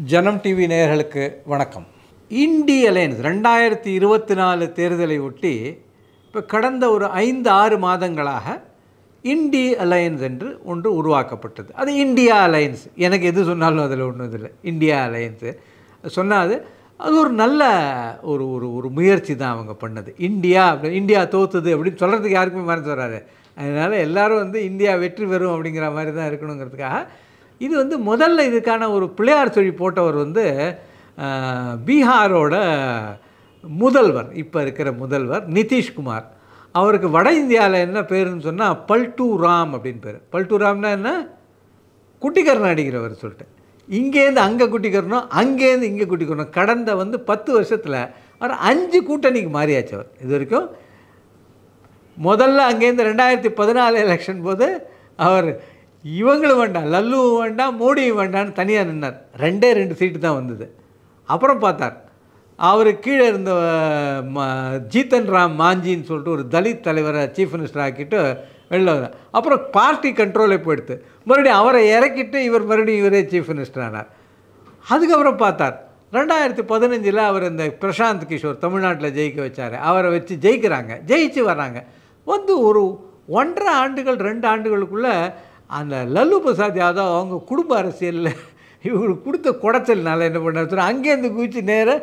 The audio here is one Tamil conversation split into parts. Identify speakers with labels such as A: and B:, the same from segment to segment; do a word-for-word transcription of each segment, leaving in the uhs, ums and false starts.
A: ஜனம் டிவி நேயர்களுக்கு வணக்கம். இண்டி அலையன்ஸ் ரெண்டாயிரத்தி இருபத்தி நாலு தேர்தலை ஒட்டி இப்போ கடந்த ஒரு ஐந்து ஆறு மாதங்களாக இண்டி அலையன்ஸ் என்று ஒன்று உருவாக்கப்பட்டது. அது இந்தியா அலையன்ஸ், எனக்கு எது சொன்னாலும் அதில் ஒன்றும் இதில்லை. இந்தியா அலையன்ஸு சொன்னால் அது அது ஒரு நல்ல ஒரு ஒரு ஒரு முயற்சி தான் அவங்க பண்ணது. இந்தியா அப்படி இந்தியா தோற்றுது அப்படின்னு சொல்கிறதுக்கு யாருக்குமே மறந்து வராது. அதனால் எல்லோரும் வந்து இந்தியா வெற்றி பெறும் அப்படிங்கிற மாதிரி தான் இருக்கணுங்கிறதுக்காக இது வந்து முதல்ல இதுக்கான ஒரு பிள்ளையார் சொல்லி போட்டவர் வந்து பீகாரோட முதல்வர், இப்போ இருக்கிற முதல்வர் நிதிஷ்குமார். அவருக்கு வட இந்தியாவில் என்ன பேருன்னு சொன்னால் பல்டூ ராம் அப்படின்னு பேர். பல்டூ ராம்னா என்ன, குட்டிக்கரணம் அடிக்கிறவர் சொல்லிட்டு. இங்கேருந்து அங்கே குட்டிக்கரணும், அங்கேருந்து இங்கே குட்டிக்கரணும். கடந்த வந்து பத்து வருஷத்தில் அவர் அஞ்சு கூட்டணிக்கு மாறியாச்சு. அவர் இது வரைக்கும் முதல்ல அங்கேருந்து ரெண்டாயிரத்தி பதினாலு எலெக்ஷன் போது அவர் இவங்களும் வேண்டாம், லல்லுவும் வேண்டாம், மோடியும் வேண்டான்னு தனியாக நின்னார். ரெண்டே ரெண்டு சீட்டு தான் வந்தது. அப்புறம் பார்த்தார் அவர் கீழே இருந்த ஜீத்தன் ராம் மாஞ்சின்னு சொல்லிட்டு ஒரு தலித் தலைவரை சீஃப் மினிஸ்டர் ஆக்கிட்டு வெளில வர. அப்புறம் பார்ட்டி கண்ட்ரோலே போயிடுத்து. மறுபடியும் அவரை இறக்கிட்டு இவர் மறுபடியும் இவரே சீஃப் மினிஸ்டர் ஆனார். அதுக்கப்புறம் பார்த்தார் ரெண்டாயிரத்தி பதினஞ்சில் அவர் இந்த பிரசாந்த் கிஷோர் தமிழ்நாட்டில் ஜெயிக்க வச்சார். அவரை வச்சு ஜெயிக்கிறாங்க, ஜெயிச்சு வர்றாங்க. வந்து ஒரு ஒன்றரை ஆண்டுகள் ரெண்டு ஆண்டுகளுக்குள்ளே அந்த லல்லு பிரசாத் யாதவ் அவங்க குடும்ப அரசியலில் இவங்களுக்கு கொடுத்த குடைச்சல்னால என்ன பண்ணார் சொன்னால் அங்கேருந்து குதிச்சு நேராக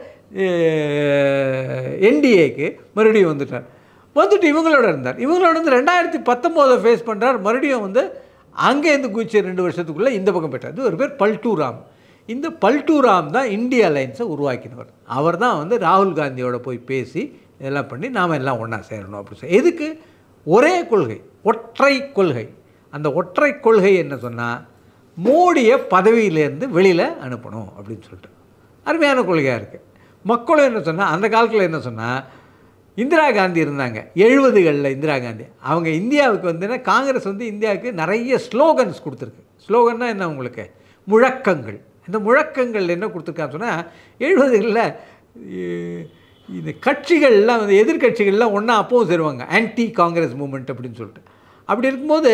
A: என்டிஏக்கு மறுபடியும் வந்துட்டார். வந்துட்டு இவங்களோட இருந்தார். இவங்களோட வந்து ரெண்டாயிரத்தி பத்தொம்போதை ஃபேஸ் பண்ணுறார். மறுபடியும் வந்து அங்கேருந்து குதிச்சு ரெண்டு வருஷத்துக்குள்ளே இந்த பக்கம் போயிட்டார். இது ஒரு பேர் பல்டூ ராம். இந்த பல்டூ ராம் தான் இந்தியா அலையன்ஸை உருவாக்கினவர். அவர் தான் வந்து ராகுல் காந்தியோட போய் பேசி இதெல்லாம் பண்ணி நாம் எல்லாம் ஒன்றா சேரணும் அப்படி சொல்லி. எதுக்கு? ஒரே கொள்கை, ஒற்றை கொள்கை. அந்த ஒற்றை கொள்கை என்ன சொன்னால் மோடியை பதவியிலேருந்து வெளியில் அனுப்பணும் அப்படின்னு சொல்லிட்டு அருமையான கொள்கையாக இருக்குது. மக்களும் என்ன சொன்னால் அந்த காலத்தில் என்ன சொன்னால் இந்திரா காந்தி இருந்தாங்க எழுபதுகளில். இந்திரா காந்தி அவங்க இந்தியாவுக்கு வந்துன்னா காங்கிரஸ் வந்து இந்தியாவுக்கு நிறைய ஸ்லோகன்ஸ் கொடுத்துருக்கு. ஸ்லோகன்னா என்ன உங்களுக்கு? முழக்கங்கள். இந்த முழக்கங்கள் என்ன கொடுத்துருக்கான்னு சொன்னால் எழுபதுகளில் இந்த கட்சிகள்லாம் வந்து எதிர்கட்சிகள்லாம் ஒன்றா அப்பவும் சேருவாங்க, ஆன்டி காங்கிரஸ் மூமெண்ட் அப்படின்னு சொல்லிட்டு. அப்படி இருக்கும்போது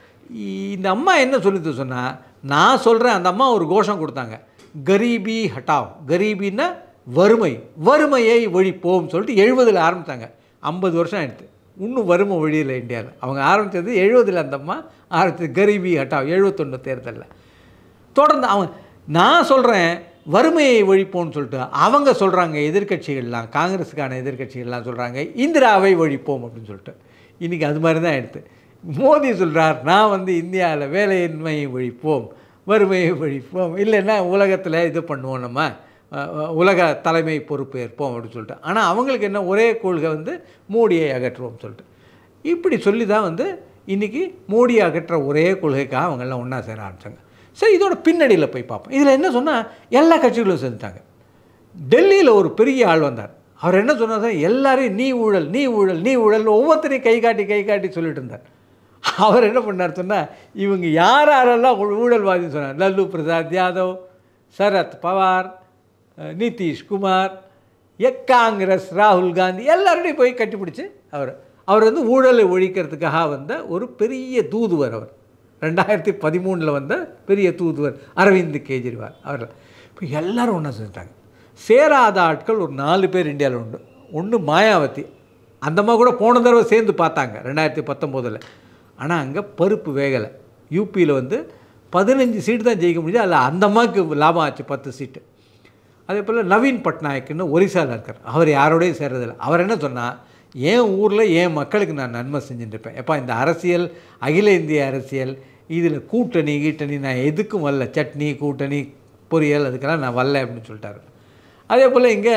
A: இந்த அம்மா என்ன சொல்லுது சொன்னால், நான் சொல்கிறேன், அந்த அம்மா ஒரு கோஷம் கொடுத்தாங்க, கரீபி ஹட்டாவ். கரீபின்னா வறுமை, வறுமையை ஒழிப்போம் சொல்லிட்டு எழுபதில் ஆரம்பித்தாங்க. ஐம்பது வருஷம் ஆயிடுச்சு, இன்னும் வறுமை ஒழியலை இந்தியாவில். அவங்க ஆரம்பித்தது எழுபதில், அந்த அம்மா ஆரம்பித்தது கரீபி ஹட்டாவ் எழுபத்தொன்று தேர்தலில். தொடர்ந்து அவங்க நான் சொல்கிறேன் வறுமையை ஒழிப்போம்னு சொல்லிட்டு அவங்க சொல்கிறாங்க, எதிர்கட்சிகள்லாம் காங்கிரஸுக்கான எதிர்கட்சிகள்லாம் சொல்கிறாங்க இந்திராவை ஒழிப்போம் அப்படின்னு சொல்லிட்டு. இன்றைக்கி அது மாதிரி தான் எடுத்து மோடி சொல்கிறார், நான் வந்து இந்தியாவில் வேலையின்மையை ஒழிப்போம், வறுமையை ஒழிப்போம், இல்லைன்னா உலகத்தில் இது பண்ணுவோம், நம்ம உலக தலைமை பொறுப்பு ஏற்போம் அப்படின்னு சொல்லிட்டு. ஆனால் அவங்களுக்கு என்ன ஒரே கொள்கை வந்து மோடியை அகற்றுவோம் சொல்லிட்டு. இப்படி சொல்லி தான் வந்து இன்றைக்கி மோடியை அகற்ற ஒரே கொள்கைக்காக அவங்கெல்லாம் ஒன்றா சேர ஆரம்பித்தாங்க. சரி, இதோட பின்னணியில் போய் பார்ப்போம். இதில் என்ன சொன்னால் எல்லா கட்சிகளும் சேர்ந்துட்டாங்க. டெல்லியில் ஒரு பெரிய ஆள் வந்தார். அவர் என்ன சொன்னார், எல்லாரையும் நீ ஊழல் நீ ஊழல் நீ ஊழல் ஒவ்வொருத்தரையும் கை காட்டி கை காட்டி சொல்லிட்டு இருந்தார். அவர் என்ன பண்ணார் சொன்னால், இவங்க யார் யாரெல்லாம் ஊழல்வாதின்னு சொன்னார், லல்லு பிரசாத் யாதவ், சரத் பவார், நிதிஷ்குமார், காங்கிரஸ், ராகுல் காந்தி எல்லாரோடையும் போய் கட்டிப்பிடிச்சு அவர் அவர் வந்து ஊழலை ஒழிக்கிறதுக்காக வந்த ஒரு பெரிய தூதுவர். அவர் ரெண்டாயிரத்தி பதிமூணில் வந்த பெரிய தூதுவர் அரவிந்த் கெஜ்ரிவால். அவர் இப்போ எல்லோரும் ஒன்றா செஞ்சுட்டாங்க. சேராத ஆட்கள் ஒரு நாலு பேர் இந்தியாவில் உண்டு. ஒன்று மாயாவதி, அந்தம்மா கூட போன தடவை சேர்ந்து பார்த்தாங்க ரெண்டாயிரத்தி பத்தொம்போதில். ஆனால் அங்கே பருப்பு வேகலை. யூபியில் வந்து பதினஞ்சு சீட்டு தான் ஜெயிக்க முடியுது, அதில் அந்த அம்மாவுக்கு லாபம் ஆச்சு பத்து சீட்டு. அதே போல் நவீன் பட்நாயக்குன்னு ஒரிசாவில் இருக்கார். அவர் யாரோடையும் சேர்றதில்லை. அவர் என்ன சொன்னால், என் ஊரில் என் மக்களுக்கு நான் நன்மை செஞ்சுட்டுருப்பேன். எப்போ இந்த அரசியல், அகில இந்திய அரசியல், இதில் கூட்டணி கீட்டணி நான் எதுக்கும் வரல, சட்னி கூட்டணி பொரியல் அதுக்கெல்லாம் நான் வரல அப்படின்னு சொல்லிட்டாரு. அதே போல் இங்கே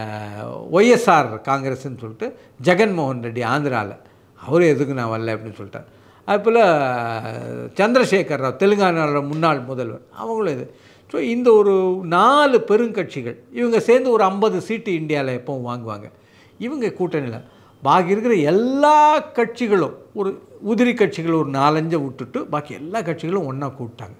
A: ஒய்எஸ்ஆர் காங்கிரஸ்ன்னு சொல்லிட்டு ஜெகன்மோகன் ரெட்டி ஆந்திராவில், அவரும் எதுக்கு நான் வரல அப்படின்னு சொல்லிட்டார். அதுபோல் சந்திரசேகர் ராவ் தெலுங்கானாவில் முன்னாள் முதல்வர், அவங்களும் இது. ஸோ இந்த ஒரு நாலு பெருங்கட்சிகள் இவங்க சேர்ந்து ஒரு ஐம்பது சீட்டு இந்தியாவில் எப்பவும் வாங்குவாங்க. இவங்க கூட்டணியில் பாக்கி இருக்கிற எல்லா கட்சிகளும், ஒரு உதிரி கட்சிகள் ஒரு நாலஞ்சை விட்டுட்டு பாக்கி எல்லா கட்சிகளும் ஒன்றா கூப்பிட்டாங்க.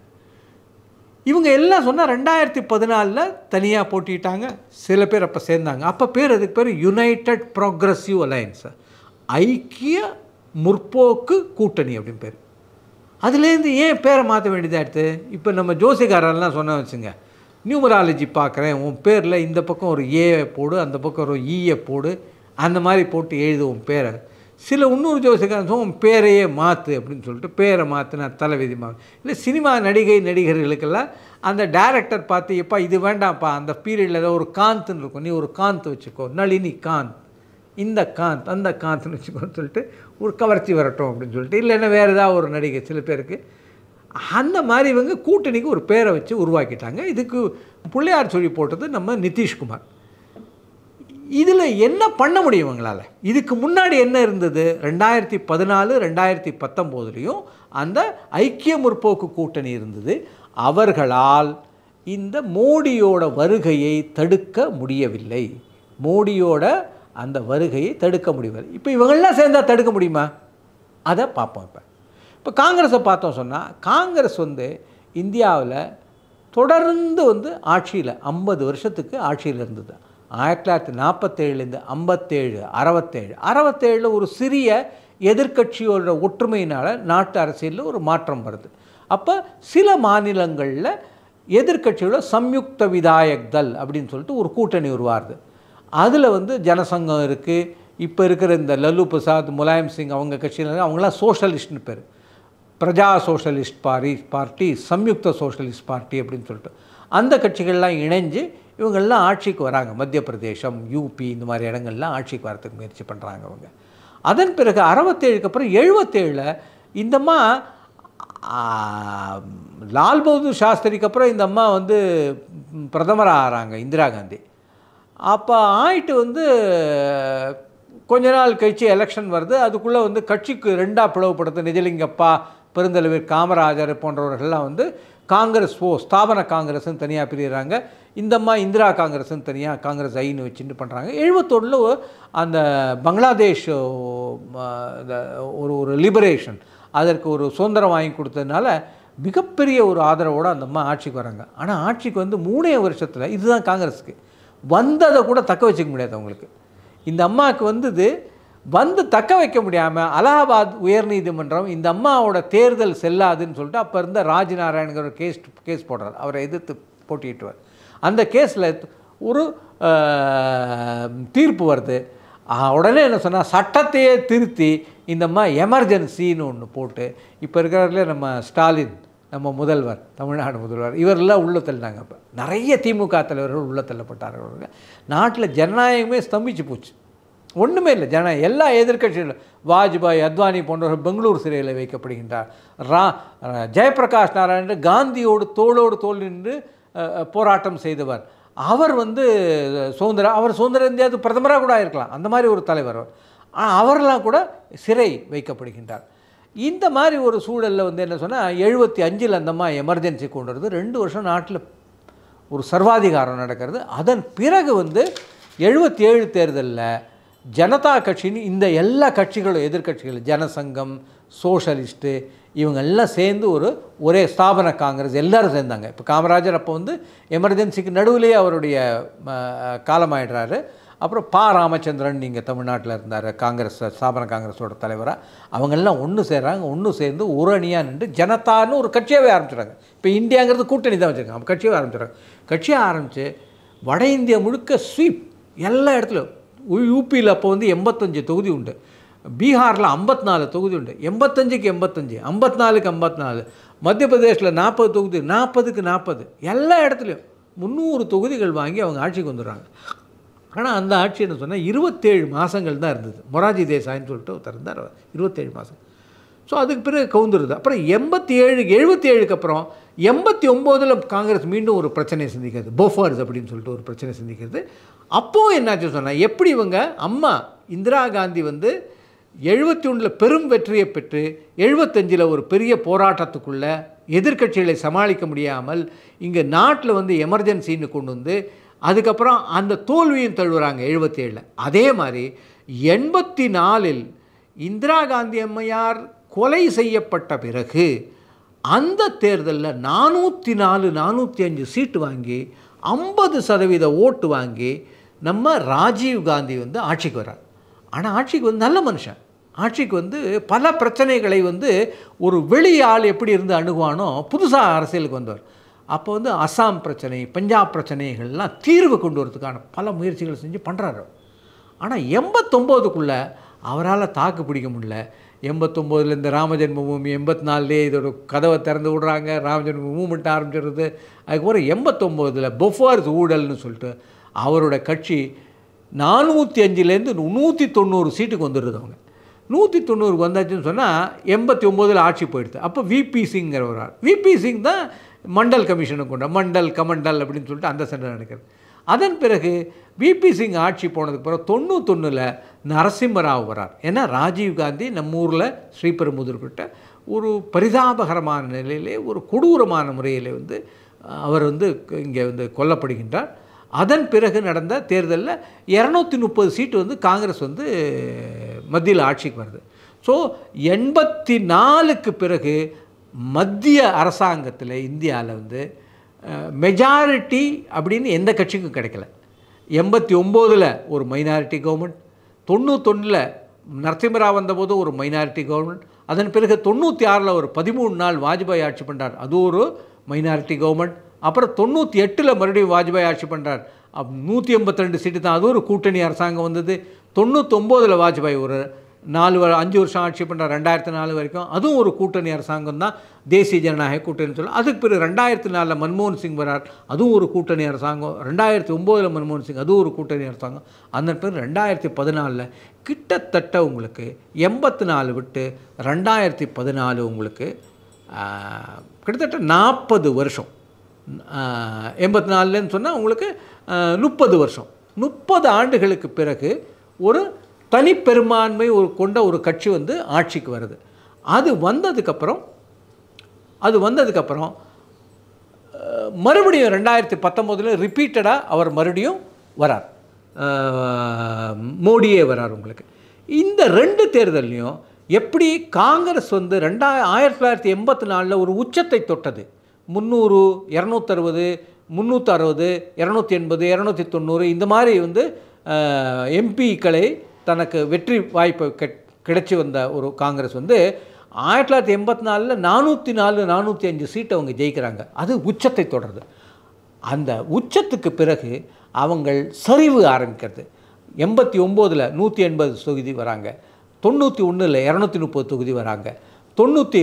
A: இவங்க எல்லாம் சொன்னால் ரெண்டாயிரத்தி பதினாலில் தனியாக போட்டிட்டாங்க. சில பேர் அப்போ சேர்ந்தாங்க. அப்போ பேர் அதுக்கு பேர் யுனைடெட் ப்ரோக்ரஸிவ் அலையன்ஸ், ஐக்கிய முற்போக்கு கூட்டணி அப்படின்னு பேர். அதுலேருந்து ஏன் பேரை மாற்ற வேண்டியதாக எடுத்து இப்போ நம்ம ஜோசிகாரெல்லாம் சொன்ன வச்சுங்க, நியூமராலஜி பார்க்குறேன், உன் பேரில் இந்த பக்கம் ஒரு ஏ போடு, அந்த பக்கம் ஒரு ஈயை போடு, அந்த மாதிரி போட்டு எழுது உன் பேரை. சில இன்னொரு ஜோசியக்காரன் உன் பேரையே மாற்று அப்படின்னு சொல்லிட்டு பேரை மாற்றினா தலைவிதி மா இல்லை சினிமா நடிகை நடிகர்களுக்கெல்லாம் அந்த டைரக்டர் பார்த்து எப்பா இது வேண்டாம்ப்பா, அந்த பீரியடில் ஏதோ ஒரு காந்த்னு இருக்கும், நீ ஒரு காந்த் வச்சுக்கோ, நளினி காந்த், இந்த காந்த் அந்த காந்த்னு வச்சுக்கோன்னு சொல்லிட்டு ஒரு கவர்ச்சி வரட்டும் அப்படின்னு சொல்லிட்டு, இல்லைன்னா வேறு ஏதாவது ஒரு நடிகை சில பேருக்கு அந்த மாதிரி இவங்க கூட்டணிக்கு ஒரு பேரை வச்சு உருவாக்கிட்டாங்க. இதுக்கு பிள்ளையார் சொல்லி போட்டது நம்ம நிதிஷ்குமார். இதில் என்ன பண்ண முடியும் இவங்களால்? இதுக்கு முன்னாடி என்ன இருந்தது? ரெண்டாயிரத்தி பதினாலு ரெண்டாயிரத்தி பத்தொம்போதுலேயும் அந்த ஐக்கிய முற்போக்கு கூட்டணி இருந்தது. அவர்களால் இந்த மோடியோட வருகையை தடுக்க முடியவில்லை. மோடியோட அந்த வருகையை தடுக்க முடியவில்லை. இப்போ இவங்களாம் சேர்ந்தால் தடுக்க முடியுமா? அதை பார்ப்போம். இப்போ இப்போ காங்கிரஸை பார்த்தோம் சொன்னால், காங்கிரஸ் வந்து இந்தியாவில் தொடர்ந்து வந்து ஆட்சியில் ஐம்பது வருஷத்துக்கு ஆட்சியில் இருந்தது. ஆயிரத்தி தொள்ளாயிரத்தி நாற்பத்தேழுலேருந்து ஐம்பத்தேழு அறுபத்தேழு அறுபத்தேழில் ஒரு சிறிய எதிர்கட்சியோட ஒற்றுமையினால் நாட்டு அரசியலில் ஒரு மாற்றம் வருது. அப்போ சில மாநிலங்களில் எதிர்கட்சியோட சம்யுக்த விதாயக் தள் அப்படின்னு சொல்லிட்டு ஒரு கூட்டணி உருவாருது. அதில் வந்து ஜனசங்கம் இருக்குது. இப்போ இருக்கிற இந்த லல்லு பிரசாத், முலாயம் சிங் அவங்க கட்சியில் அவங்களாம் சோஷலிஸ்ட்னு பேர். Praja socialist party party Samyukta socialist party அப்படின்னு சொல்லிட்டு அந்த கட்சிகள்லாம் இணைஞ்சு இவங்கெல்லாம் ஆட்சிக்கு வராங்க. மத்திய பிரதேசம், யூபி இந்த மாதிரி இடங்கள்லாம் ஆட்சிக்கு வரத்துக்கு முயற்சி பண்ணுறாங்க அவங்க. அதன் பிறகு அறுபத்தேழுக்கு அப்புறம் எழுபத்தேழில் இந்தம்மா லால் பகதூர் சாஸ்திரிக்கு அப்புறம் இந்த அம்மா வந்து பிரதமராக ஆகிறாங்க, இந்திரா காந்தி. அப்போ ஆயிட்டு வந்து கொஞ்ச நாள் கழிச்சு எலெக்ஷன் வருது. அதுக்குள்ளே வந்து கட்சிக்கு ரெண்டாக பிளவுபடுத்து நிஜலிங்கப்பா, பெருந்தலைவர் காமராஜர் போன்றவர்கள்லாம் வந்து காங்கிரஸ் ஓ ஸ்தாபன காங்கிரஸ்ன்னு தனியாக பிரிகிறாங்க. இந்தம்மா இந்திரா காங்கிரஸ்ன்னு தனியாக காங்கிரஸ் ஐன்னு வச்சுட்டு பண்ணுறாங்க. எழுபத்தொன்னில் அந்த பங்களாதேஷ் ஒரு ஒரு லிபரேஷன், அதற்கு ஒரு சுதந்திரம் வாங்கி கொடுத்ததுனால மிகப்பெரிய ஒரு ஆதரவோடு அந்த அம்மா ஆட்சிக்கு வராங்க. ஆனால் ஆட்சிக்கு வந்து மூணே வருஷத்தில் இதுதான் காங்கிரஸுக்கு வந்ததை கூட தக்க வச்சுக்க முடியாது அவங்களுக்கு. இந்த அம்மாவுக்கு வந்தது வந்து தக்க வைக்க முடியாமல் அலகாபாத் உயர்நீதிமன்றம் இந்த அம்மாவோட தேர்தல் செல்லாதுன்னு சொல்லிட்டு அப்போ இருந்த ராஜ்நாராயணுங்கிற கேஸ் கேஸ் போடுறார். அவரை எதிர்த்து போட்டியிட்டுவார். அந்த கேஸில் ஒரு தீர்ப்பு வருது. உடனே என்ன சொன்னால் சட்டத்தையே திருத்தி இந்த அம்மா எமர்ஜென்சின்னு ஒன்று போட்டு இப்போ இருக்கிறதுல நம்ம ஸ்டாலின், நம்ம முதல்வர், தமிழ்நாடு முதல்வர், இவரெல்லாம் உள்ள தள்ளினாங்க. இப்போ நிறைய திமுக தலைவர்கள் உள்ள தள்ளப்பட்டார்கள். நாட்டில் ஜனநாயகமே ஸ்தம்பிச்சு போச்சு. ஒன்றுமே இல்லை. ஜன எல்லா எதிர்கட்சிகளும் வாஜ்பாய், அத்வானி போன்றவர்கள் பெங்களூர் சிறையில் வைக்கப்படுகின்றார். ரா ஜெயபிரகாஷ் நாராயணன் காந்தியோடு தோளோடு தோல் நின்று போராட்டம் செய்தவர். அவர் வந்து சுதந்திர அவர் சுதந்திர இந்தியாவுக்கு பிரதமராக கூட இருக்கலாம், அந்த மாதிரி ஒரு தலைவர். ஆனால் அவரெல்லாம் கூட சிறை வைக்கப்படுகின்றார். இந்த மாதிரி ஒரு சூழலில் வந்து என்ன சொன்னால் எழுபத்தி அஞ்சில் அந்தம்மா எமர்ஜென்சி கொண்டு வருது. ரெண்டு வருஷம் நாட்டில் ஒரு சர்வாதிகாரம் நடக்கிறது. அதன் பிறகு வந்து எழுபத்தி ஏழு தேர்தலில் ஜனதா கட்சின்னு இந்த எல்லா கட்சிகளும் எதிர்கட்சிகள், ஜனசங்கம், சோஷலிஸ்ட்டு, இவங்கெல்லாம் சேர்ந்து ஒரு ஒரே ஸ்தாபன காங்கிரஸ் எல்லோரும் சேர்ந்தாங்க. இப்போ காமராஜர் அப்போ வந்து எமர்ஜென்சிக்கு நடுவிலேயே அவருடைய காலமாயிடுறாரு. அப்புறம் பா ராமச்சந்திரன் இங்கே தமிழ்நாட்டில் இருந்தார், காங்கிரஸ் ஸ்தாபன காங்கிரஸோட தலைவராக. அவங்கெல்லாம் ஒன்று சேர்றாங்க. ஒன்று சேர்ந்து ஒரு அணியாக நின்று ஜனதான்னு ஒரு கட்சியாகவே ஆரம்பிச்சிடுறாங்க. இப்போ இந்தியாங்கிறது கூட்டணி தான் வச்சுருக்காங்க, கட்சியாக ஆரம்பிச்சிடுறாங்க. கட்சியாக ஆரம்பித்து வட இந்தியா முழுக்க ஸ்வீப் எல்லா இடத்துலையும். யூபியில் அப்போ வந்து எண்பத்தஞ்சு தொகுதி உண்டு, பீகாரில் ஐம்பத்தி நாலு தொகுதி உண்டு, எண்பத்தஞ்சுக்கு எண்பத்தஞ்சு, ஐம்பத்தி நாலுக்கு ஐம்பத்தி நாலு, மத்திய பிரதேசில் நாற்பது தொகுதி, நாற்பதுக்கு நாற்பது, எல்லா இடத்துலையும் முந்நூறு தொகுதிகள் வாங்கி அவங்க ஆட்சிக்கு வந்துடுறாங்க. ஆனால் அந்த ஆட்சி என்ன சொன்னால் இருபத்தேழு மாதங்கள் தான் இருந்தது. மொராஜி தேசாயின்னு சொல்லிட்டு ஒருத்தர் இருந்தார், இருபத்தேழு மாதம். ஸோ அதுக்கு பிறகு கவுந்துருது. அப்புறம் எண்பத்தி ஏழு எழுபத்தி ஏழுக்கு அப்புறம் எண்பத்தி ஒம்போதில் காங்கிரஸ் மீண்டும் ஒரு பிரச்சனையை சந்திக்கிறது, போஃபர்ஸ் அப்படின்னு சொல்லிட்டு ஒரு பிரச்சனை சந்திக்கிறது. அப்போது என்னாச்சு சொன்னால், எப்படி இவங்க அம்மா இந்திரா காந்தி வந்து எழுபத்தி ஒன்றில் பெரும் வெற்றியை பெற்று எழுபத்தஞ்சில் ஒரு பெரிய போராட்டத்துக்குள்ளே எதிர்கட்சிகளை சமாளிக்க முடியாமல் இங்கே நாட்டில் வந்து எமர்ஜென்சின்னு கொண்டு வந்து அதுக்கப்புறம் அந்த தோல்வியும் தழுவுறாங்க எழுபத்தி ஏழில். அதே மாதிரி எண்பத்தி நாலில் இந்திரா காந்தி அம்மையார் கொலை செய்யப்பட்ட பிறகு அந்த தேர்தலில் நானூற்றி நாலு நானூற்றி அஞ்சு சீட்டு வாங்கி ஐம்பது சதவீத ஓட்டு வாங்கி நம்ம ராஜீவ் காந்தி வந்து ஆட்சிக்கு வர்றார். ஆனால் ஆட்சிக்கு வந்து நல்ல மனுஷன், ஆட்சிக்கு வந்து பல பிரச்சனைகளை வந்து ஒரு வெளி ஆள் எப்படி இருந்து அணுகுவானோ புதுசாக அரசியலுக்கு வந்தவர். அப்போ வந்து அசாம் பிரச்சனை, பஞ்சாப் பிரச்சனைகள்லாம் தீர்வு கொண்டு வரதுக்கான பல முயற்சிகள் செஞ்சு பண்ணுறாரு. ஆனால் எண்பத்தொம்போதுக்குள்ளே அவரால் தாக்கு பிடிக்க முடியல. எண்பத்தொம்போதில் இந்த ராமஜென்மபூமி, எண்பத்தி நாலுலேயே இதோட கதவை திறந்து விடுறாங்க, ராமஜென்ம மூமெண்ட் ஆரம்பிச்சிடுறது. அதுக்கப்புறம் எண்பத்தொம்போதில் பொஃபார்ஸ் ஊழல்னு சொல்லிட்டு அவரோட கட்சி நானூற்றி அஞ்சுலேருந்து நூற்றி தொண்ணூறு சீட்டுக்கு வந்துடுது. அவங்க நூற்றி தொண்ணூறுக்கு வந்தாச்சுன்னு சொன்னால் எண்பத்தி ஒம்போதில் ஆட்சி போயிடுது. அப்போ விபி சிங்கிற ஒரு ஆள், விபி சிங் தான் மண்டல் கமிஷனை கொண்ட மண்டல் கமண்டல் அப்படின்னு சொல்லிட்டு அந்த சண்டை நடக்கிறது. அதன் பிறகு விபி சிங் ஆட்சி போனதுக்கு பிறகு தொண்ணூத்தொன்னில் நரசிம்மராவ் வரார். ஏன்னா ராஜீவ்காந்தி நம்ம ஊரில் ஸ்ரீபெரும்புதூர்கிட்ட ஒரு பரிதாபகரமான நிலையிலே ஒரு கொடூரமான முறையில் வந்து அவர் வந்து இங்கே வந்து கொல்லப்படுகின்றார். அதன் பிறகு நடந்த தேர்தலில் இரநூத்தி முப்பது சீட்டு வந்து காங்கிரஸ் வந்து மத்தியில் ஆட்சிக்கு வருது. ஸோ எண்பத்தி நாலுக்கு பிறகு மத்திய அரசாங்கத்தில் இந்தியாவில் வந்து மெஜாரிட்டி அப்படின்னு எந்த கட்சிக்கும் கிடைக்கல. எண்பத்தி ஒம்போதில் ஒரு மைனாரிட்டி கவர்மெண்ட், தொண்ணூத்தொன்னில் நரசிம்மராவ் வந்தபோது ஒரு மைனாரிட்டி கவர்மெண்ட், அதன் பிறகு தொண்ணூற்றி ஆறில் ஒரு பதிமூணு நாள் வாஜ்பாய் ஆட்சி பண்ணுறார், அது ஒரு மைனாரிட்டி கவர்மெண்ட். அப்புறம் தொண்ணூற்றி எட்டில் மறுபடியும் வாஜ்பாய் ஆட்சி பண்ணுறார், அப் நூற்றி எண்பத்தி ரெண்டு சீட்டு தான், அது ஒரு கூட்டணி அரசாங்கம் வந்தது. தொண்ணூத்தொம்போதில் வாஜ்பாய் ஒரு நாலு அஞ்சு வருஷம் ஆட்சி பண்ணுறார், ரெண்டாயிரத்தி நாலு வரைக்கும், அதுவும் ஒரு கூட்டணி அரசாங்கம் தான், தேசிய ஜனநாயக கூட்டணி சொல்லி. அதுக்கு பிறகு ரெண்டாயிரத்தி நாலில் மன்மோகன் சிங் வரார், அதுவும் ஒரு கூட்டணி அரசாங்கம். ரெண்டாயிரத்தி ஒம்போதில் மன்மோகன் சிங், அதுவும் ஒரு கூட்டணி அரசாங்கம். அந்த பிறகு ரெண்டாயிரத்தி பதினாலில் கிட்டத்தட்ட உங்களுக்கு எண்பத்தி நாலு விட்டு ரெண்டாயிரத்தி பதினாலு உங்களுக்கு கிட்டத்தட்ட நாற்பது வருஷம், எண்பத்தி நாலுன்னு சொன்னால் உங்களுக்கு முப்பது வருஷம், முப்பது ஆண்டுகளுக்கு பிறகு ஒரு தனிப்பெரும்பான்மை ஒரு கொண்ட ஒரு கட்சி வந்து ஆட்சிக்கு வருது. அது வந்ததுக்கப்புறம் அது வந்ததுக்கப்புறம் மறுபடியும் ரெண்டாயிரத்தி பத்தொம்போதில் ரிப்பீட்டடாக அவர் மறுபடியும் வரார், மோடியே வரார். உங்களுக்கு இந்த ரெண்டு தேர்தல்லையும் எப்படி காங்கிரஸ் வந்து ரெண்டாய ஆயிரத்தி தொள்ளாயிரத்தி எண்பத்தி நாலில் ஒரு உச்சத்தை தொட்டது, முந்நூறு, இரநூத்தறுபது, முந்நூற்றி அறுபது, இரநூத்தி எண்பது, இரநூத்தி தொண்ணூறு இந்த மாதிரி வந்து எம்பிக்களை தனக்கு வெற்றி வாய்ப்பு கிடைச்சி வந்த ஒரு காங்கிரஸ் வந்து ஆயிரத்தி தொள்ளாயிரத்தி எண்பத்தி நாலில் நானூற்றி நாலு நானூற்றி அஞ்சு சீட்டு அவங்க ஜெயிக்கிறாங்க. அது உச்சத்தை தொடருது. அந்த உச்சத்துக்கு பிறகு அவங்கள் சரிவு ஆரம்பிக்கிறது. எண்பத்தி ஒம்போதில் நூற்றி எண்பது தொகுதி வராங்க, தொண்ணூற்றி ஒன்றில் இரநூத்தி முப்பது தொகுதி வராங்க, தொண்ணூற்றி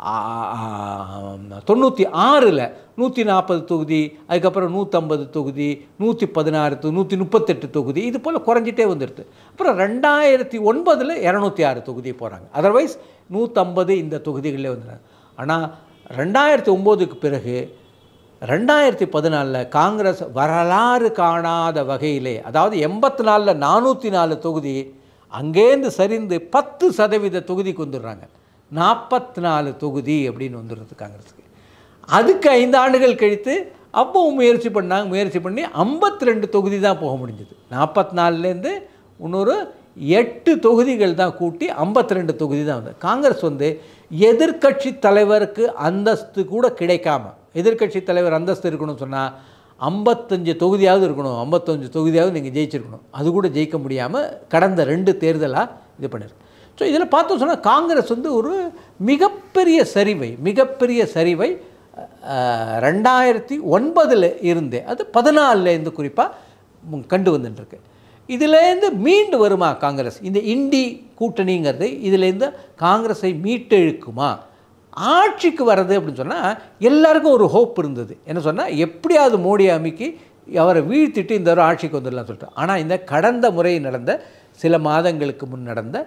A: தொண்ணூற்றி ஆறில் நூற்றி நாற்பது தொகுதி, அதுக்கப்புறம் நூற்றம்பது தொகுதி, நூற்றி பதினாறு, நூற்றி முப்பத்தெட்டு தொகுதி, இது போல் குறைஞ்சிட்டே வந்துடுது. அப்புறம் ரெண்டாயிரத்தி ஒன்பதில் இரநூத்தி ஆறு தொகுதி போகிறாங்க. அதர்வைஸ் நூற்றம்பது இந்த தொகுதிகளில் வந்துடுறாங்க. ஆனால் ரெண்டாயிரத்தி ஒம்போதுக்கு பிறகு ரெண்டாயிரத்தி பதினாலில் காங்கிரஸ் வரலாறு காணாத வகையிலே, அதாவது எண்பத்தி நாலில் நானூற்றி நாலு தொகுதி அங்கேருந்து சரிந்து பத்து சதவீத தொகுதிக்கு வந்துடுறாங்க, நாற்பத்தி நாலு தொகுதி அப்படின்னு வந்துடுறது காங்கிரஸுக்கு. அதுக்கு ஐந்து ஆண்டுகள் கழித்து அப்போவும் முயற்சி பண்ணாங்க, முயற்சி பண்ணி ஐம்பத்தி ரெண்டு தொகுதி தான் போக முடிஞ்சது. நாற்பத்தி நாலுலேருந்து இன்னொரு எட்டு தொகுதிகள் தான் கூட்டி ஐம்பத்தி ரெண்டு தொகுதி தான் வந்தது. காங்கிரஸ் வந்து எதிர்கட்சி தலைவருக்கு அந்தஸ்து கூட கிடைக்காம, எதிர்கட்சி தலைவர் அந்தஸ்து இருக்கணும்னு சொன்னால் ஐம்பத்தஞ்சு தொகுதியாவது இருக்கணும், ஐம்பத்தஞ்சு தொகுதியாவது நீங்கள் ஜெயிச்சிருக்கணும், அது கூட ஜெயிக்க முடியாமல் கடந்த ரெண்டு தேர்தலாக இது பண்ணிருக்கு. ஸோ இதில் பார்த்தோம் சொன்னால் காங்கிரஸ் வந்து ஒரு மிகப்பெரிய சரிவை மிகப்பெரிய சரிவை ரெண்டாயிரத்தி ஒன்பதில் இருந்தே அது பதினாலுலேருந்து குறிப்பாக கண்டு வந்துட்டுருக்கு. இதிலேருந்து மீண்டு வருமா காங்கிரஸ்? இந்த இண்டி கூட்டணிங்கிறது இதிலேருந்து காங்கிரஸை மீட்டெழுக்குமா? ஆட்சிக்கு வர்றது அப்படின்னு சொன்னால் எல்லாருக்கும் ஒரு ஹோப் இருந்தது. என்ன சொன்னால் எப்படியாவது மோடியை அமைக்கி அவரை வீழ்த்திட்டு இந்த ஒரு ஆட்சிக்கு வந்துடலாம் சொல்லிட்டு. ஆனால் இந்த கடந்த முறை நடந்த சில மாதங்களுக்கு முன் நடந்த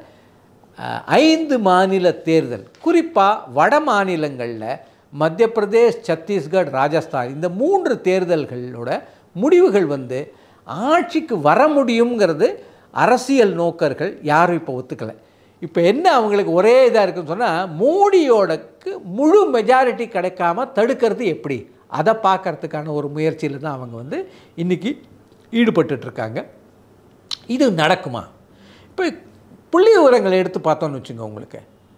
A: ஐந்து மாநில தேர்தல், குறிப்பாக வட மாநிலங்களில் மத்திய பிரதேஷ், சத்தீஸ்கர், ராஜஸ்தான் இந்த மூன்று தேர்தல்களோட முடிவுகள் வந்து ஆட்சிக்கு வர முடியுங்கிறது அரசியல் நோக்கர்கள் யாரும் இப்போ ஒத்துக்கலை. இப்போ என்ன அவங்களுக்கு ஒரே இதாக இருக்குன்னு சொன்னால் மோடியோடக்கு முழு மெஜாரிட்டி கிடைக்காம தடுக்கிறது எப்படி, அதை பார்க்கறதுக்கான ஒரு முயற்சியில் தான் அவங்க வந்து இன்றைக்கி ஈடுபட்டுருக்காங்க. இது நடக்குமா? இப்போ புள்ளி விவரங்களை எடுத்து பார்த்தோன்னு வச்சுங்க, உங்களுக்கு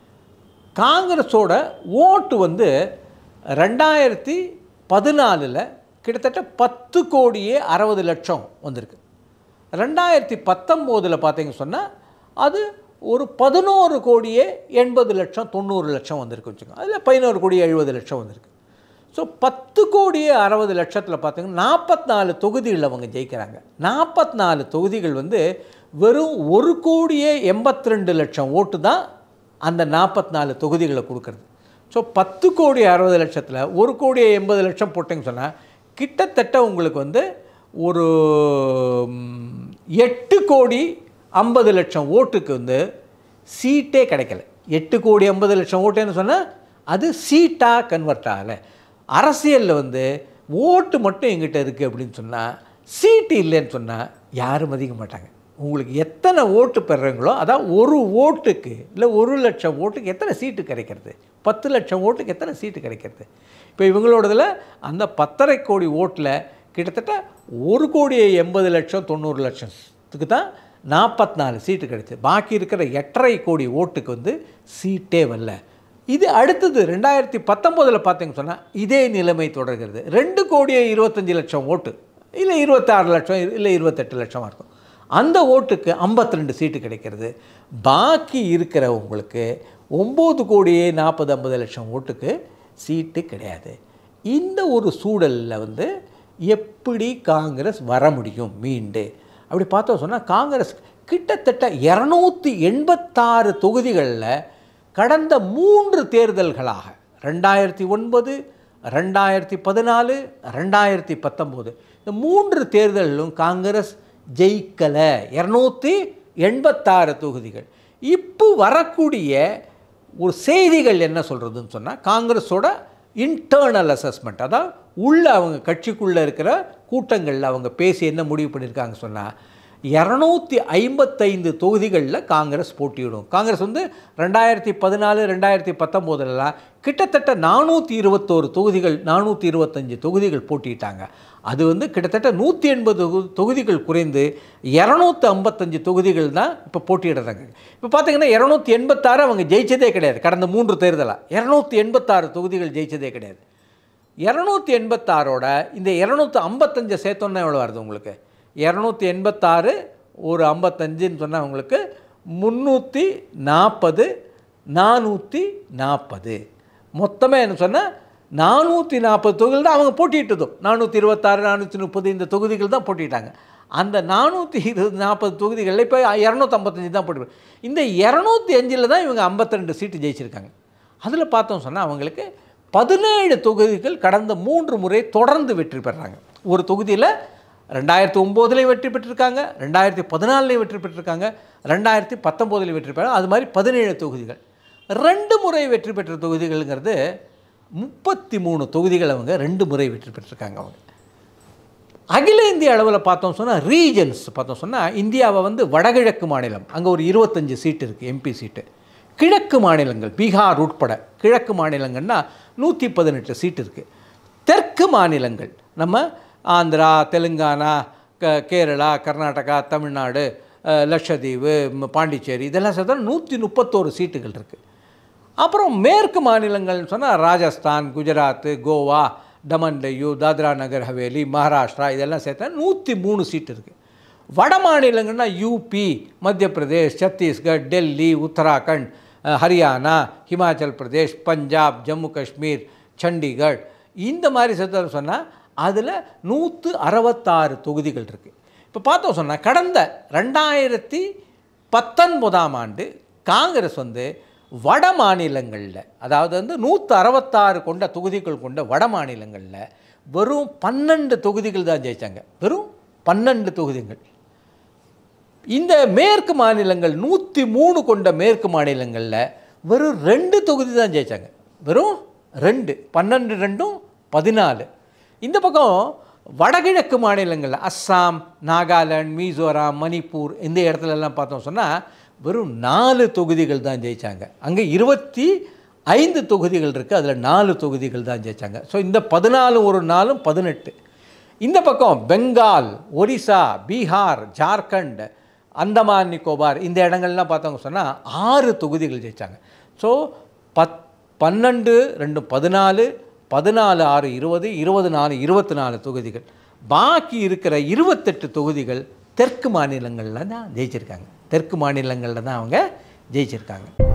A: காங்கிரஸோட ஓட்டு வந்து ரெண்டாயிரத்தி பதினாலில் கிட்டத்தட்ட பத்து கோடியே அறுபது லட்சம் வந்திருக்கு. ரெண்டாயிரத்தி பத்தொம்போதில் பார்த்தீங்க சொன்னால் அது ஒரு பதினோரு கோடியே எண்பது லட்சம் தொண்ணூறு லட்சம் வந்திருக்கு வச்சுக்கோங்க. அதில் பதினோரு கோடி எழுபது லட்சம் வந்திருக்கு. ஸோ பத்து கோடியே அறுபது லட்சத்தில் பார்த்தீங்கன்னா நாற்பத்தி நாலு தொகுதிகளில் அவங்க ஜெயிக்கிறாங்க. நாற்பத்தி நாலு தொகுதிகள் வந்து வெறும் ஒரு கோடியே எண்பத்தி ரெண்டு லட்சம் ஓட்டு தான் அந்த நாற்பத்தி நாலு தொகுதிகளை கொடுக்குறது. ஸோ பத்து கோடி அறுபது லட்சத்தில் ஒரு கோடியே எண்பது லட்சம் போட்டிங்கன்னு சொன்னால் கிட்டத்தட்ட உங்களுக்கு வந்து ஒரு எட்டு கோடி ஐம்பது லட்சம் ஓட்டுக்கு வந்து சீட்டே கிடைக்கல. எட்டு கோடி ஐம்பது லட்சம் ஓட்டுன்னு சொன்னால் அது சீட்டாக கன்வெர்ட் ஆகலை. அரசியலில் வந்து ஓட்டு மட்டும் எங்கிட்ட இருக்குது அப்படின்னு சொன்னால் சீட்டு இல்லைன்னு சொன்னால் யாரும் மதிக்க மாட்டாங்க. உங்களுக்கு எத்தனை ஓட்டு பெறுறீங்களோ அதான் ஒரு ஓட்டுக்கு இல்லை ஒரு லட்சம் ஓட்டுக்கு எத்தனை சீட்டு கிடைக்கிறது, பத்து லட்சம் ஓட்டுக்கு எத்தனை சீட்டு கிடைக்கிறது. இப்போ இவங்களோடதில் அந்த பத்தரை கோடி ஓட்டில் கிட்டத்தட்ட ஒரு கோடியே எண்பது லட்சம் தொண்ணூறு லட்சத்துக்கு தான் நாற்பத்தி நாலு சீட்டு கிடைச்சி. பாக்கி இருக்கிற எட்டரை கோடி ஓட்டுக்கு வந்து சீட்டே வரல. இது அடுத்தது ரெண்டாயிரத்தி பத்தொம்போதில் பார்த்தீங்கன்னு சொன்னால் இதே நிலைமை தொடர்கிறது. ரெண்டு கோடியே இருபத்தஞ்சி லட்சம் ஓட்டு இல்லை இருபத்தாறு லட்சம் இல்லை இருபத்தெட்டு லட்சமாக இருக்கும். அந்த ஓட்டுக்கு ஐம்பத்தி ரெண்டு சீட்டு கிடைக்கிறது. பாக்கி இருக்கிறவங்களுக்கு ஒம்பது கோடியே நாற்பது ஐம்பது லட்சம் ஓட்டுக்கு சீட்டு கிடையாது. இந்த ஒரு சூழலில் வந்து எப்படி காங்கிரஸ் வர முடியும் மீண்டு அப்படி பார்த்தோம் சொன்னால் காங்கிரஸ் கிட்டத்தட்ட இரநூத்தி எண்பத்தாறு தொகுதிகளில் கடந்த மூன்று தேர்தல்களாக ரெண்டாயிரத்தி ஒன்பது ரெண்டாயிரத்தி பதினாலு ரெண்டாயிரத்தி பத்தொம்போது இந்த மூன்று தேர்தலிலும் காங்கிரஸ் ஜெயிக்கலை. இரநூத்தி எண்பத்தாறு தொகுதிகள். இப்போ வரக்கூடிய ஒரு செய்திகள் என்ன சொல்கிறதுன்னு சொன்னால் காங்கிரஸோட இன்டர்னல் அசஸ்மெண்ட், அதாவது உள்ள அவங்க கட்சிக்குள்ளே இருக்கிற கூட்டங்களில் அவங்க பேசி என்ன முடிவு பண்ணியிருக்காங்க சொன்னால் இரநூத்தி ஐம்பத்தைந்து தொகுதிகளில் காங்கிரஸ் போட்டியிடும். காங்கிரஸ் வந்து ரெண்டாயிரத்தி பதினாலு ரெண்டாயிரத்தி பத்தொம்போதுலாம் கிட்டத்தட்ட நானூற்றி இருபத்தோரு தொகுதிகள் நானூற்றி இருபத்தஞ்சி தொகுதிகள் போட்டிட்டாங்க. அது வந்து கிட்டத்தட்ட நூற்றி எண்பது தொகுதிகள் குறைந்து இரநூத்தி ஐம்பத்தஞ்சு தொகுதிகள் தான் இப்போ போட்டியிடுறாங்க. இப்போ பார்த்தீங்கன்னா இரநூத்தி எண்பத்தாறு அவங்க ஜெயிச்சதே கிடையாது. கடந்த மூன்று தேர்தலாக இரநூத்தி எண்பத்தாறு தொகுதிகள் ஜெயிச்சதே கிடையாது. இரநூத்தி எண்பத்தாறோட இந்த இரநூத்தி ஐம்பத்தஞ்சை சேர்த்தோன்னா எவ்வளோ வருது உங்களுக்கு? இரநூத்தி எண்பத்தாறு ஒரு ஐம்பத்தஞ்சுன்னு சொன்னால் உங்களுக்கு முந்நூற்றி நாற்பது நானூற்றி நாற்பது மொத்தமாக என்ன சொன்னால் நானூற்றி நாற்பது தொகுதிகள் தான் அவங்க போட்டிட்டதும். நானூற்றி இருபத்தாறு நானூற்றி முப்பது இந்த தொகுதிகள் தான் போட்டிட்டாங்க. அந்த நானூற்றி இருபது நாற்பது தொகுதிகளில் இப்போ இரநூத்தி ஐம்பத்தஞ்சு தான் போட்டி. இந்த இரநூத்தி அஞ்சில் தான் இவங்க ஐம்பத்தி ரெண்டு சீட்டு ஜெயிச்சிருக்காங்க. அதில் பார்த்தோம் சொன்னால் அவங்களுக்கு பதினேழு தொகுதிகள் கடந்த மூன்று முறை தொடர்ந்து வெற்றி பெறாங்க. ஒரு தொகுதியில் ரெண்டாயிரத்தி ஒம்போதுலேயும் வெற்றி பெற்றிருக்காங்க, ரெண்டாயிரத்தி பதினாலுலேயும் வெற்றி பெற்றிருக்காங்க, ரெண்டாயிரத்தி பத்தொம்போதுலேயும் வெற்றி பெறாங்க. அது மாதிரி பதினேழு தொகுதிகள். ரெண்டு முறை வெற்றி பெற்ற தொகுதிகள்ங்கிறது முப்பத்தி மூணு தொகுதிகள் அவங்க ரெண்டு முறை வெற்றி பெற்றிருக்காங்க. அவங்க அகில இந்திய அளவில் பார்த்தோம் சொன்னால் ரீஜன்ஸ் பார்த்தோம் சொன்னால் இந்தியாவை வந்து வடகிழக்கு மாநிலம் அங்கே ஒரு இருபத்தஞ்சி சீட்டு இருக்குது எம்பி சீட்டு. கிழக்கு மாநிலங்கள் பீகார் உட்பட கிழக்கு மாநிலங்கள்னால் நூற்றி பதினெட்டு சீட்டு இருக்குது. தெற்கு மாநிலங்கள் நம்ம ஆந்திரா தெலுங்கானா க கேரளா கர்நாடகா தமிழ்நாடு லட்சத்தீவு பாண்டிச்சேரி இதெல்லாம் சேர்த்தா நூற்றி முப்பத்தோரு சீட்டுகள் இருக்குது. அப்புறம் மேற்கு மாநிலங்கள்னு சொன்னால் ராஜஸ்தான் குஜராத்து கோவா தமன் டையூ தாத்ரா நகர் ஹவேலி மகாராஷ்டிரா இதெல்லாம் சேர்த்தா நூற்றி மூணு சீட்டு இருக்குது. வட மாநிலங்கள்னால் யூபி மத்திய பிரதேஷ் சத்தீஸ்கர் டெல்லி உத்தராகண்ட் ஹரியானா ஹிமாச்சல் பிரதேஷ் பஞ்சாப் ஜம்மு காஷ்மீர் சண்டிகர் இந்த மாதிரி சேர்த்து சொன்னால் அதில் நூற்று அறுபத்தாறு தொகுதிகள் இருக்குது. இப்போ பார்த்தோம் சொன்னால் கடந்த ரெண்டாயிரத்தி பத்தொன்பதாம் ஆண்டு காங்கிரஸ் வந்து வட மாநிலங்களில் அதாவது வந்து நூற்று அறுபத்தாறு கொண்ட தொகுதிகள் கொண்ட வட மாநிலங்களில் வெறும் பன்னெண்டு தொகுதிகள் தான் ஜெயித்தாங்க. வெறும் பன்னெண்டு தொகுதிகள். இந்த மேற்கு மாநிலங்கள் நூற்றி மூணு கொண்ட மேற்கு மாநிலங்களில் வெறும் ரெண்டு தொகுதி தான் ஜெயித்தாங்க. வெறும் ரெண்டு பன்னெண்டு ரெண்டும் பதினாலு. இந்த பக்கம் வடகிழக்கு மாநிலங்கள் அஸ்ஸாம் நாகாலாந்து மிசோரம் மணிப்பூர் இந்த இடத்துலலாம் பார்த்தோம் சொன்னால் வெறும் நாலு தொகுதிகள் தான் ஜெயித்தாங்க. அங்கே இருபத்தி ஐந்து தொகுதிகள் இருக்குது, அதில் நாலு தொகுதிகள் தான் ஜெயித்தாங்க. ஸோ இந்த பதினாலு ஒரு நாலும் பதினெட்டு. இந்த பக்கம் பெங்கால் ஒரிசா பீகார் ஜார்க்கண்ட் அந்தமான் நிக்கோபார் இந்த இடங்கள்லாம் பார்த்தோங்க சொன்னால் ஆறு தொகுதிகள் ஜெயித்தாங்க. ஸோ பத் பன்னெண்டு ரெண்டு பதினாலு பதினாலு ஆறு இருபது இருபது நாலு இருபத்தி நாலு தொகுதிகள். பாக்கி இருக்கிற இருபத்தெட்டு தொகுதிகள் தெற்கு மாநிலங்களில் தான் ஜெயிச்சிருக்காங்க. தெற்கு மாநிலங்களில் தான் அவங்க ஜெயிச்சிருக்காங்க.